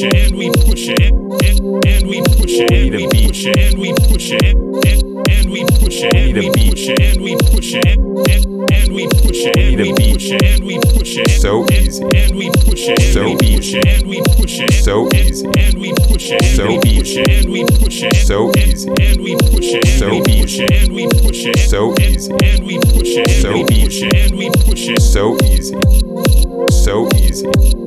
it, and we push it, and we push it, and we push it, and we push it, and we push it, and we push it, and we push it, and we push it, and we push it, and we push it, so easy, and we push it, so easy, and we push it, so easy, and we push it, so easy, and we push it, so easy, and we push it, so easy, and we push it, so easy, and we push it, so easy, and we push it, so easy, so easy.